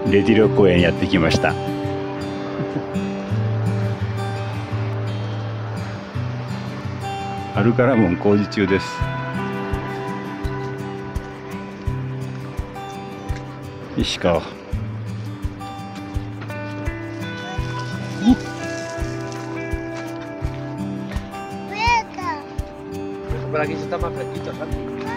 レディロ公園やってきました。アルカラ門工事中です。石川。 Apalagi kita makan kita kan.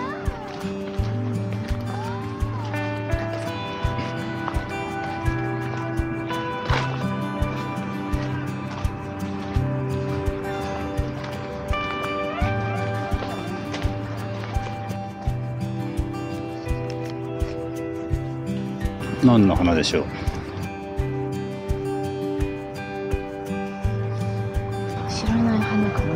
何の花でしょう。 知らない花かな。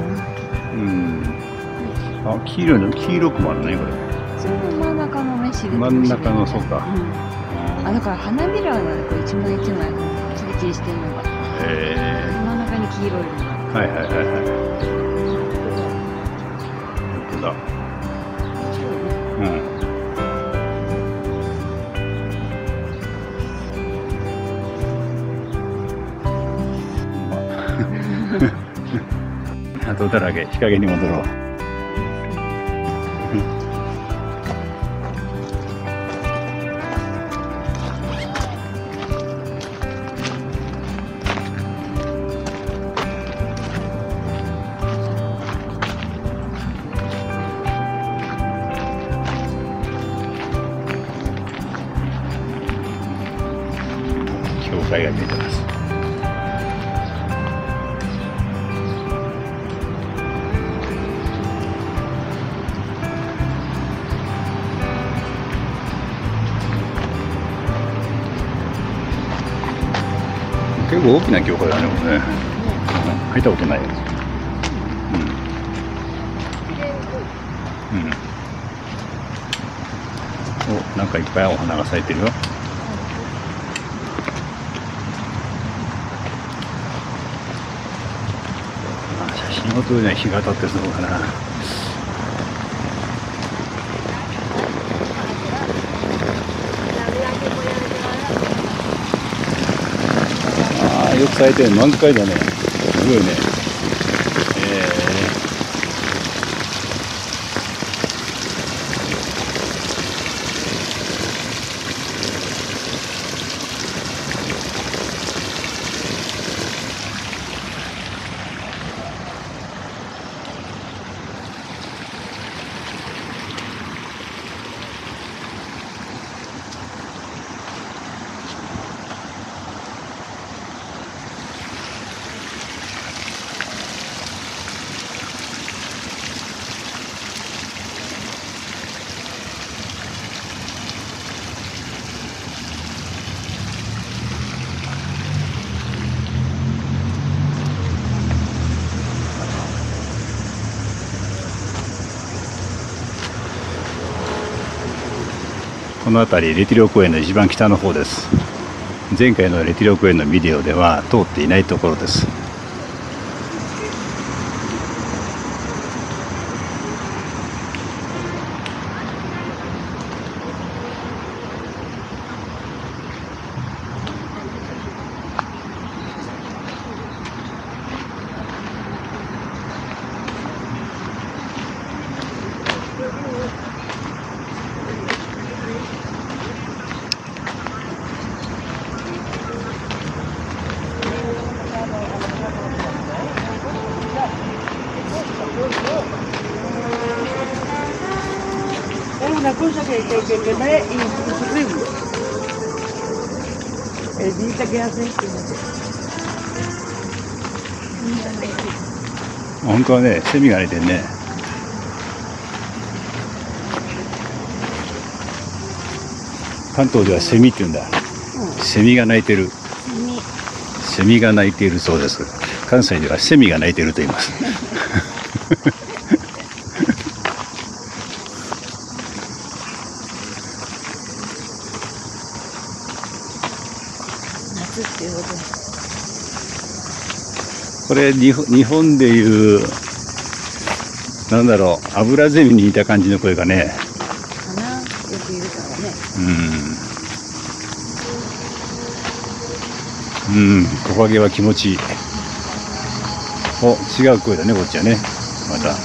あ、黄色くもあるね、これ。 それの真ん中のね、知る。 真ん中の、そうか。 あ、だから花びらなんだ、これ一枚一枚、キリキリしてるのが。真ん中に黄色いのが。 はいはいはいはい。本当だ。鳩だらけ、日陰に戻ろう。教会が見えてます。結構大きな教会だね、これね。入ったことないよ。お、なんかいっぱいお花が咲いてるよ。写真を撮るには日が当たってそうだな。よく咲いてる、満開だね。すごいね。この辺りレティロ公園の一番北の方です。前回のレティロ公園のビデオでは通っていないところです。 Una cosa que me es insufrible. El día que hace esto. 本当はね、セミが鳴いてるね。関東ではセミって言うんだ。セミが鳴いてる。セミが鳴いているそうです。関西ではセミが鳴いていると言います。 夏っていうこと。 これ日本でいうなんだろう、アブラゼミに似た感じの声がね。 かな、よくいるからね。 うん、木陰は気持ちいい。お、違う声だね、こっちはね。また。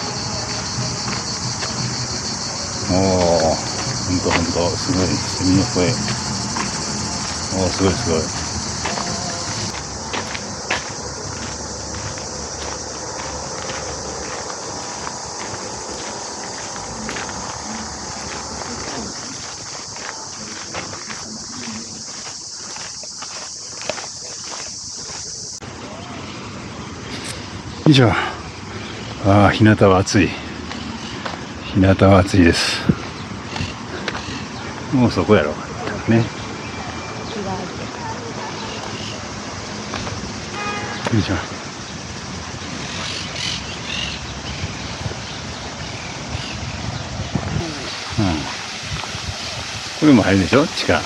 おお、ほんとほんと、すごい、セミの声。おお、すごいすごい。よいしょ。ああ、日向は暑い。日向は暑いです。もうそこやろね。よいしょ。うん。これも入るでしょ、地下。あ、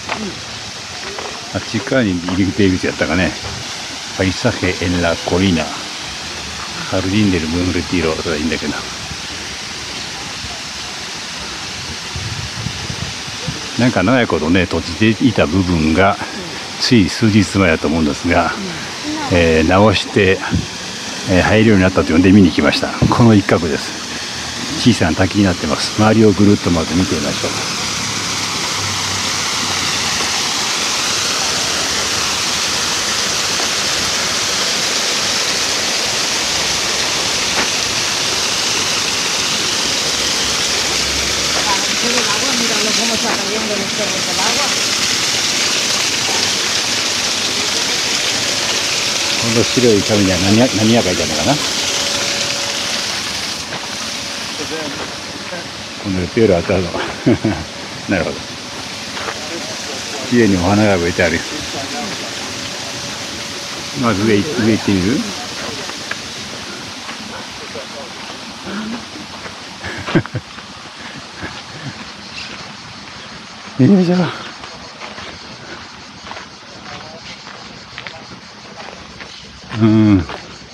地下に入り口やったかね。パイサヘエンラコリーナ。ハルディンデルムーンレティーロとかいいんだけど。なんか長いことね、閉じていた部分が、つい数日前だと思うんですが、直して、入るようになったというので見に来ました。この一角です。小さな滝になってます。周りをぐるっと回って見てみましょう。この白い紙には何が書いてあるのかな。このペールあったの。なるほど。綺麗にお花が植えてある。まず上行ってみる。よいしょ。うん。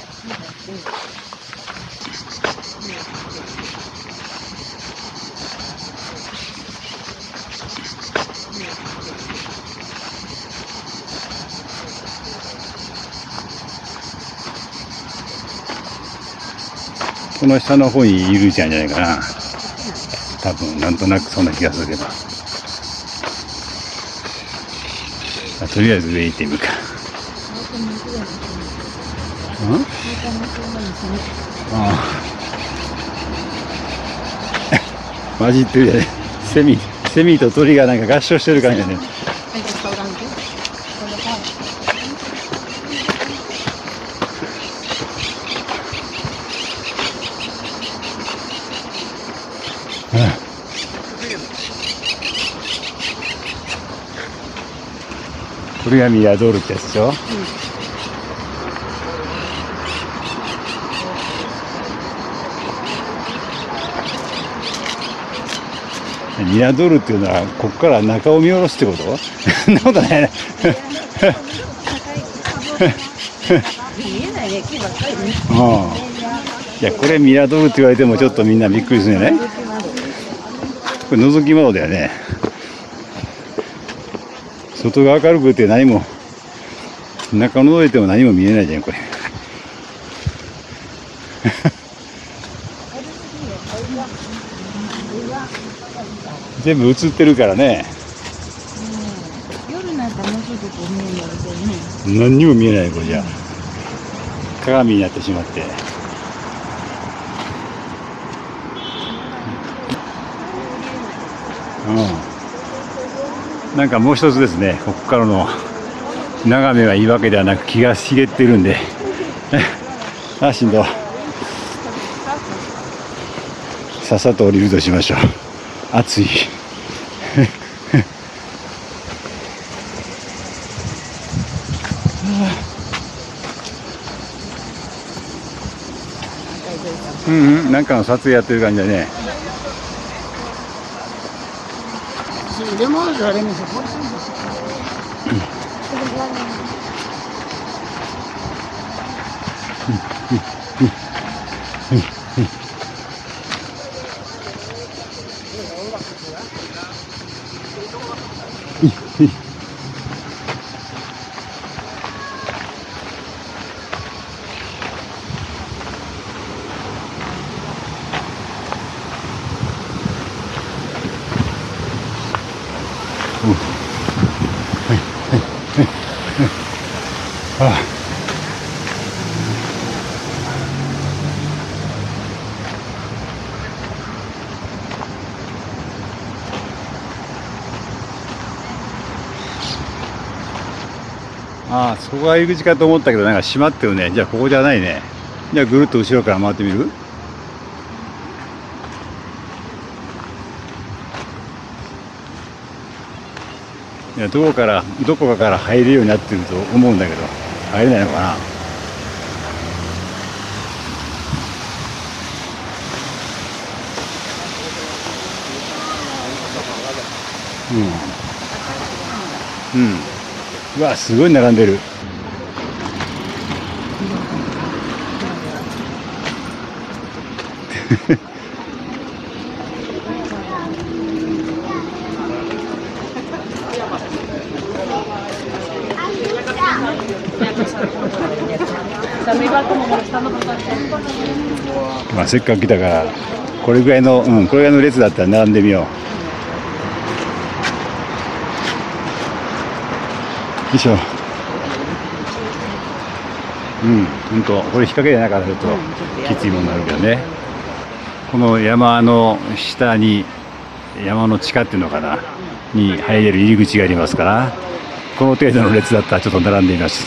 この下の方にいるちゃんじゃないかな。多分なんとなくそんな気がするけど。とりあえず上行ってみるか。うん？ああ。混じってるやね。セミと鳥がなんか合唱してる感じだね。これがミラドールってやつでしょ。ミラドールっていうのはここから中を見下ろすってこと？そんなことないね。 見えないね、木ばっかりね。 いや、これミラドールって言われてもちょっとみんなびっくりするんじゃない？これ覗き窓だよね。外が明るくて何も中覗いても何も見えないじゃんこれ。全部映ってるからね。 夜なんかもうちょっとこう見えるのでね。 何にも見えないこれじゃ。鏡になってしまって。なんかもう一つですね、ここからの眺めはいいわけではなく気が茂ってるんであ、しんど。さっさと降りるとしましょう。暑いなんかの撮影やってる感じだね。 ああ、そこが入り口かと思ったけど、なんか閉まってるね。じゃあここじゃないね。じゃあぐるっと後ろから回ってみる？いや、どこかから入れるようになってると思うんだけど、入れないのかな。うん。うん。うわ、すごい並んでる。まあせっかく来たからこれぐらいの、これぐらいの列だったら並んでみよう。よいしょ。本当これ日陰じゃなかったらちょっときついものになるけどね。この山の下に山の地下っていうのかなに入れる入り口がありますから、この程度の列だったらちょっと並んでみます。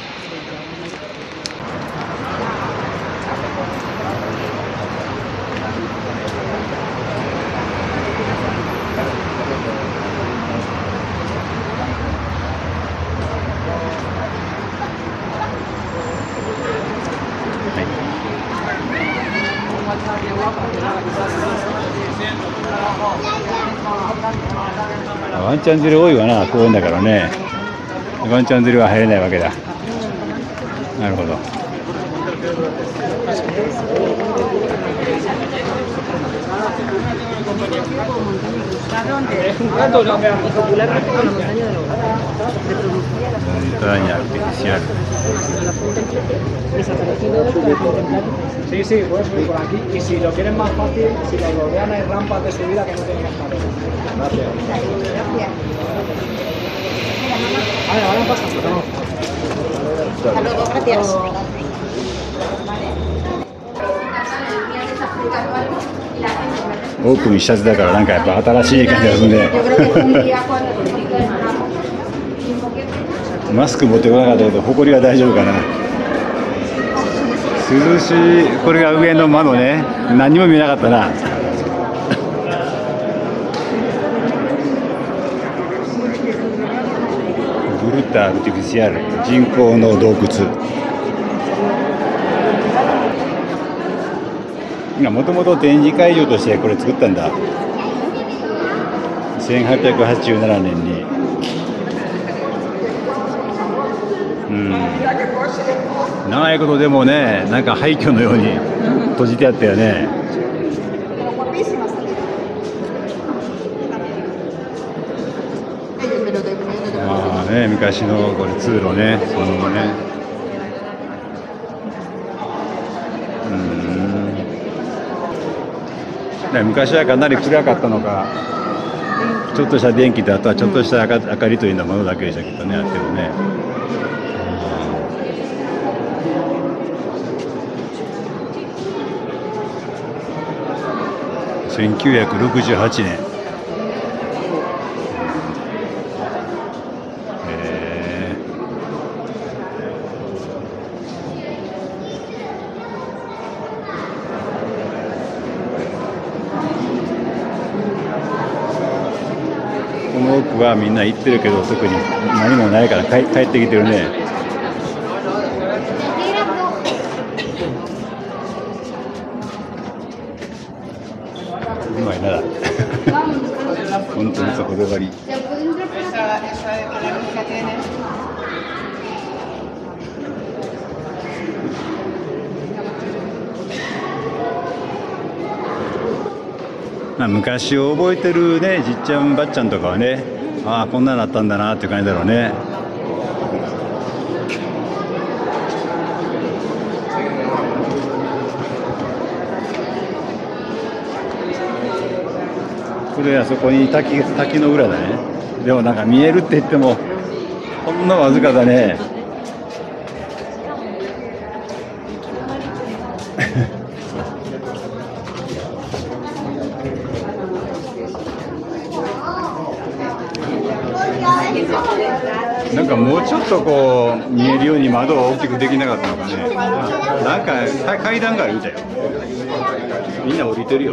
ワンちゃん連れ多いわな、公園だからね。ワンちゃん連れは入れないわけだ。なるほど。Montaña artificial. Sí, sí, puedes subir por aquí. Y si lo quieren más fácil, si lo rodean hay rampas de subida que no tienen que estar. Gracias. Vale, ahora pasa. Hasta luego, gracias. オープンしたてだからなんかやっぱ新しい感じがするね。マスク持ってこなかったけど埃は大丈夫かな。涼しい。これが上の窓ね。何にも見えなかったな。グルタ・アルティフィシアル、人工の洞窟。もともと展示会場としてこれ作ったんだ。1887年に。長いことでもね、なんか廃墟のように閉じてあったよね。ああね、昔のこれ通路ね、そのね。昔はかなり暗かったのか、ちょっとした電気とあとはちょっとした明かりというようなものだけでしたけどね、あってもね。1968年。この奥はみんな行ってるけど特に何もないから帰ってきてるね。うまいな。本当にそこで終わり。昔を覚えてるね、じっちゃんばっちゃんとかはね、ああこんなのあったんだなっていう感じだろうね。これあそこに滝の裏だね。 でもなんか見えるって言ってもこんなわずかだね。なんかもうちょっとこう見えるように窓を大きくできなかったのかね。なんか階段があるみたいよ。みんな降りてるよ。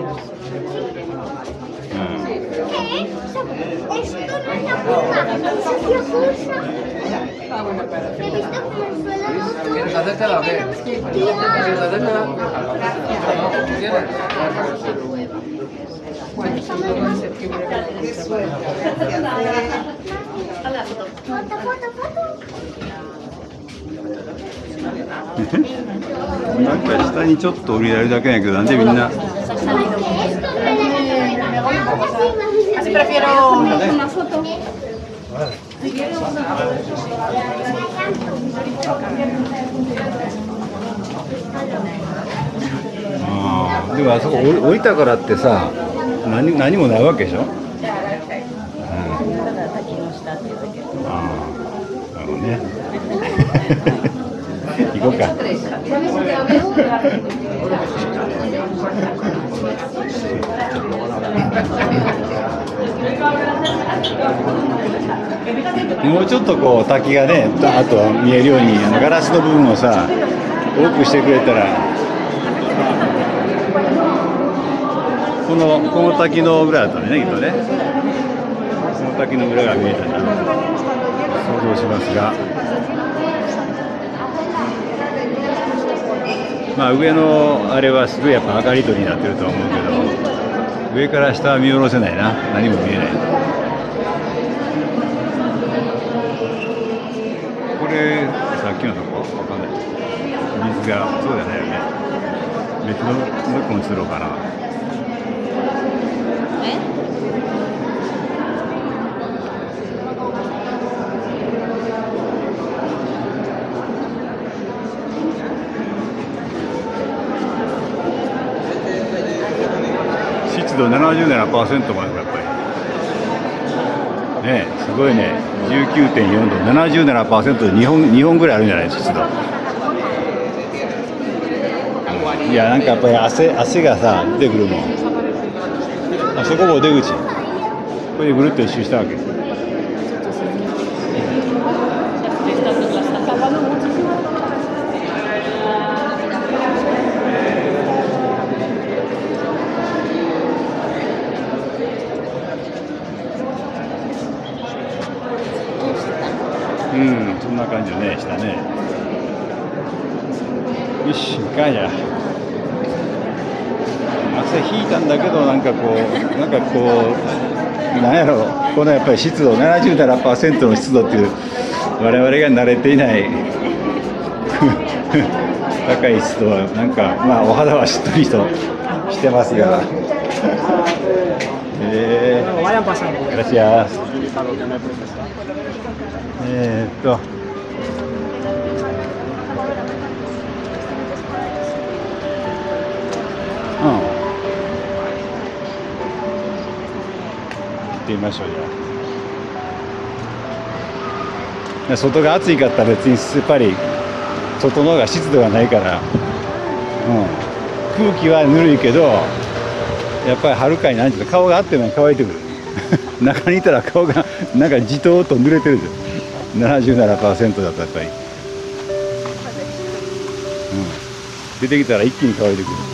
なんか下にちょっと降りられるだけやけど、なんでみんな。でもあそこ降りたからってさ、何もないわけでしょ。なるほどね。行こうか。もうちょっとこう滝がね、あと見えるようにガラスの部分をさ多くしてくれたら、この滝の裏だったね、きっとね。この滝の裏が見えたら想像しますが、まあ上のあれはすごいやっぱ明かり取りになってると思うけど、上から下は見下ろせないな。何も見えない。これさっきのとこわかんない。水がそうじゃないよね。別のどこの通路かな。湿度77% までやっぱりね、すごいね。19.4 度 77% で2本ぐらいあるんじゃないですか、湿度。いや、なんかやっぱり汗がさ出てくるもん。あそこも出口。これでぐるっと一周したわけ。うん、そんな感じね、したね。よし、行かんや。汗引いたんだけど、なんかこう、なんやろ、このやっぱり湿度、77% の湿度っていう、我々が慣れていない高い湿度は、なんか、まあ、お肌はしっとりとしてますが。Gracias. 行ってみましょう。じゃあ外が暑いかったら別にやっぱり外の方が湿度がないから、空気はぬるいけどやっぱりはるかになんていうか顔があっても乾いてくる中にいたら顔がなんかじとーっと濡れてるで 77% だとやっぱり、出てきたら一気に乾いてくる。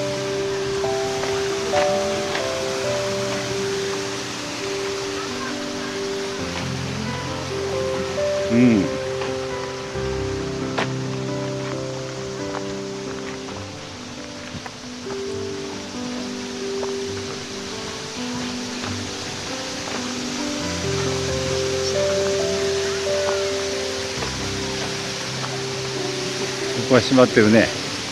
ここは閉まってるね。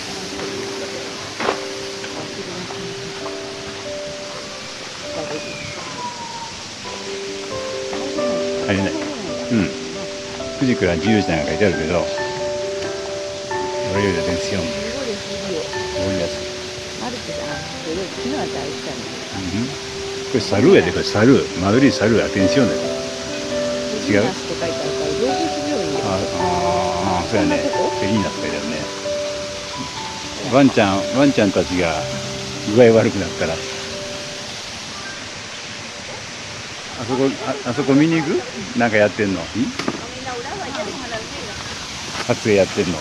入れない。9時から10時なんか書いてあるけど、horario de atención. Pues salud, salud, Madrid salud, atención. 違う。 ナスって書いてあるから動物病院。 ああ、そうやね。ペリーナって書いてあるね。ワンちゃんたちが具合悪くなったら。あそこ見に行く？なんかやってんの？撮影やってんの？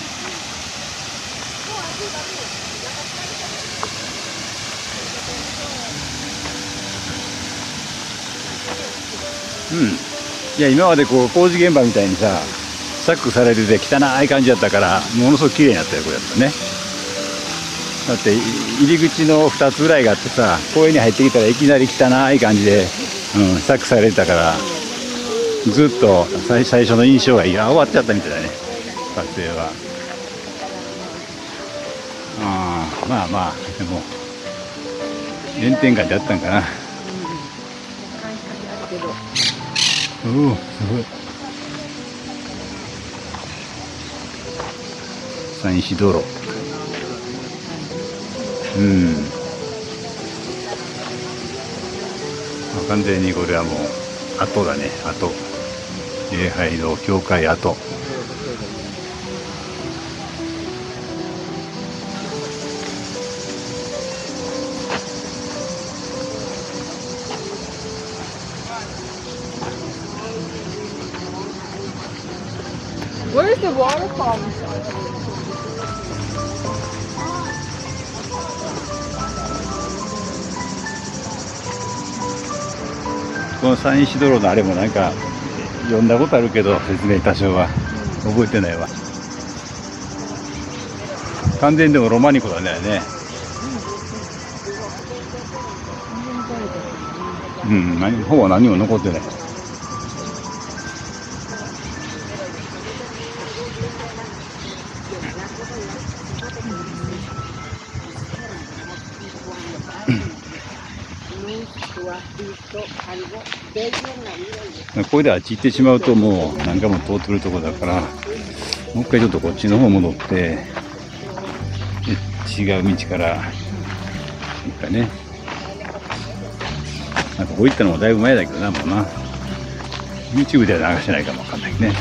うん。いや、今までこう工事現場みたいにさ、サックされてて汚い感じだったから、ものすごく綺麗になったよ、これやったね。だって入り口の2つぐらいがあってさ、公園に入ってきたらいきなり汚い感じで、サックされてたから、ずっと最初の印象がいや終わっちゃったみたいだね、撮影は。まあまあ、でも炎天下でやったんかな。すごい。山石道路。完全にこれはもう跡だね、跡。礼拝堂教会跡。 Where's the waterfall? この山石道路のあれもなんか読んだことあるけど、説明多少は覚えてないわ。完全にでもロマニコだね。ほぼ何も残ってない。これであっち行ってしまうともう何回も通ってるとこだから、もう一回ちょっとこっちの方戻って違う道から行くかね。ここ行ったのもだいぶ前だけどな、もうな YouTube では流してないかもわかんないね。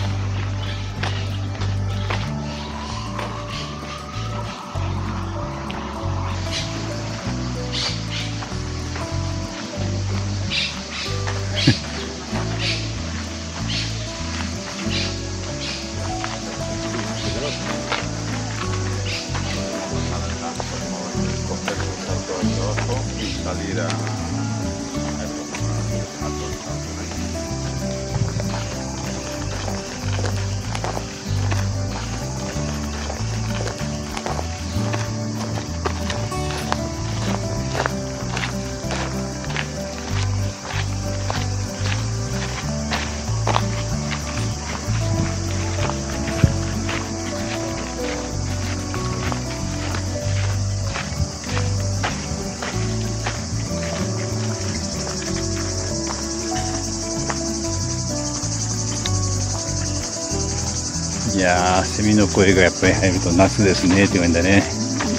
いやー、セミの声がやっぱり入ると夏ですねって言うんだね。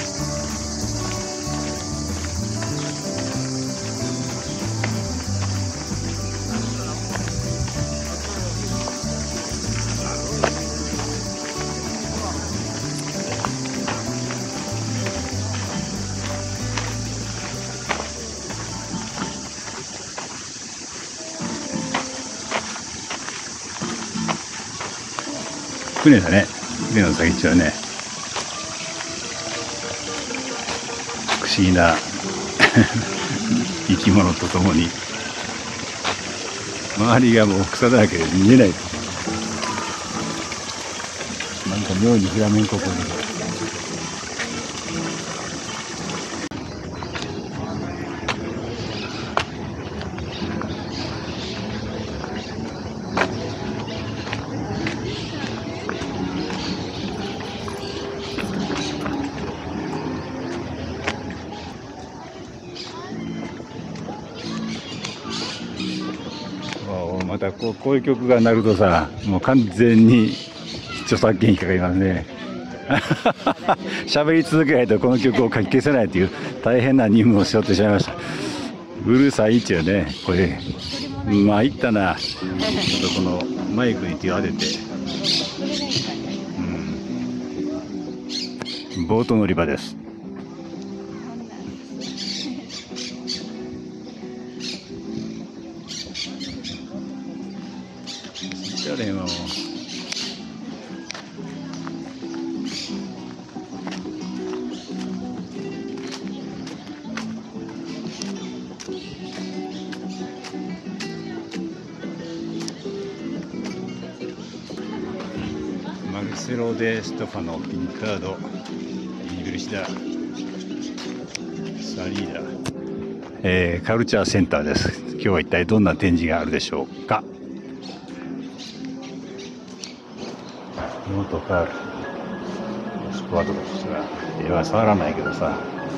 船だね、船の先っちょはね。不思議な生き物とともに周りがもう草だらけで見えない。なんか妙にフラメンコっぽい。またこういう曲が鳴るとさ、もう完全に著作権引っかかりますね。喋り続けないとこの曲を書き消せないという大変な任務を背負ってしまいました。うるさいっちゅうね、これまいったな。ちょっとこのマイクに手を当てて、ボート乗り場です。じゃあねもう。マルセロ・デ・ストファノ・ピンタード・イグリシダ・サリーダ、カルチャーセンターです。今日は一体どんな展示があるでしょうか。ノートカールスクワットとしては絵は触らないけどさ、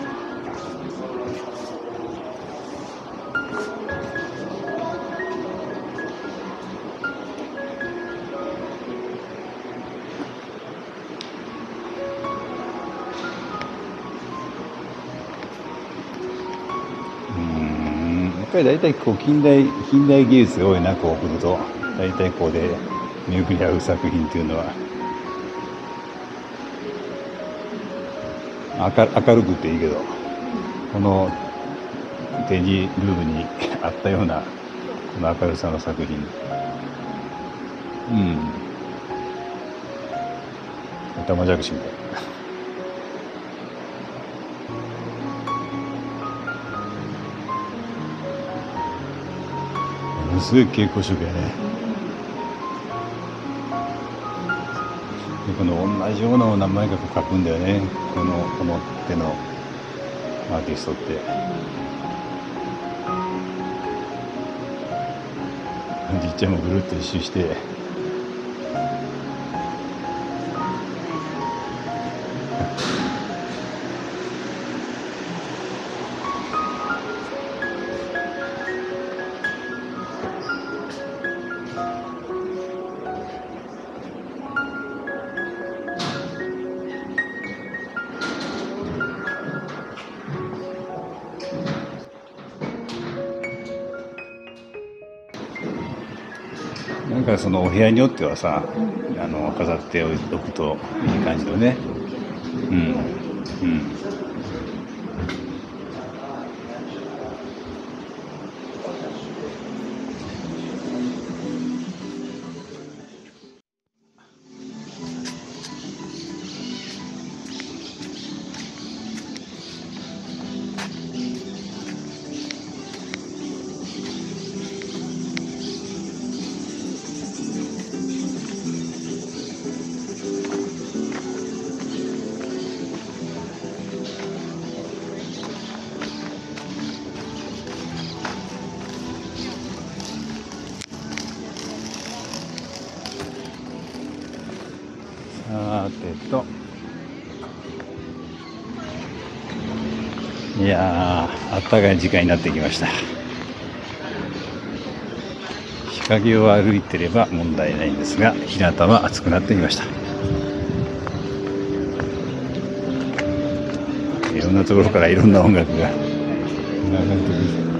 やっぱり大体こう近代技術が多いな、こう来ると大体こうで巡り合う作品っていうのは明るくていいけど、この展示ルームにあったようなこの明るさの作品、オタマジャクシみたいな。ものすごい蛍光色やね。でこの同じようなのを何枚か描くんだよね、この手のアーティストって。じっちゃんもぐるっと一周して、なんかそのお部屋によってはさ、飾っておくといい感じのね。さてと、いやー、あったかい時間になってきました。日陰を歩いてれば問題ないんですが、日向は暑くなってきました。いろんなところからいろんな音楽が流れてくる。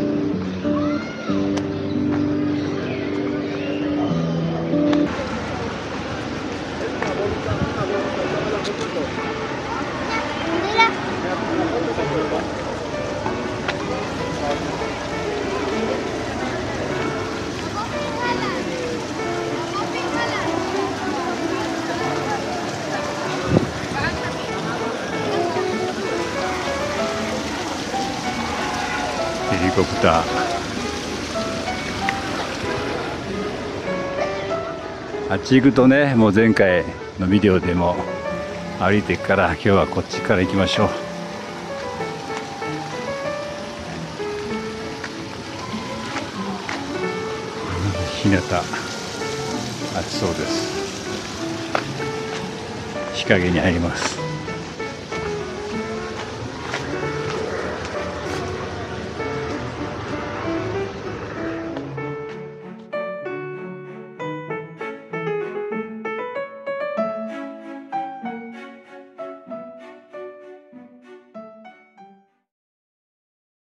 ヘリコプター、あっち行くとね、もう前回のビデオでも歩いていくから、今日はこっちから行きましょう。日向暑そうです。日陰に入ります。